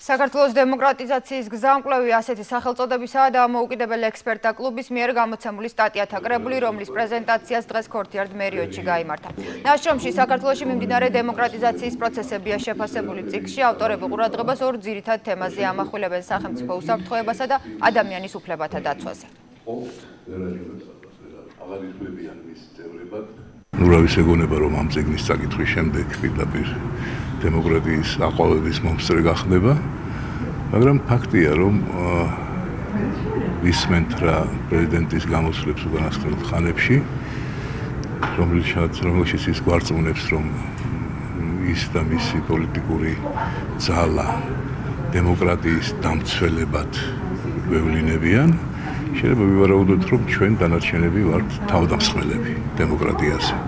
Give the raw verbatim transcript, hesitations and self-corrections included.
საქართველოს დემოკრატიზაციის გზამკვლევი ასეთი სახელწოდებისაა დამოუკიდებელ ექსპერტთა კლუბის მიერ გამოცემული სტატიათა კრებული, რომლის პრეზენტაციაც დღეს ქორთიარდ მერიოტში გაიმართა. ნაშრომში საქართველოში მიმდინარე დემოკრატიზაციის პროცესებია შეფასებული წიგნში ავტორები ყურადღებას ორ ძირითად თემაზე ამახვილებენ სახელმწიფო უსაფრთხოებასა და ადამიანის უფლებათა დაცვაზე. ნურავის ეგონება, რომ ამ წიგნის წაკითხვის შემდეგ პირდაპირ დემოკრატიის აყვავების მომსწრე გახდება, მაგრამ ფაქტია, რომ ვისმენთ რა პრეზიდენტის გამოსვლებს უკანასკნელ ხანებში, რომელშიც ის გვარწმუნებს, რომ ის და მისი პოლიტიკური ძალა დემოკრატიის დამცველებად გვევლინებიან. შეიძლება ვივარაუდოთ, რომ ჩვენ დანარჩენები ვართ თავდამსხმელები დემოკრატიაზე.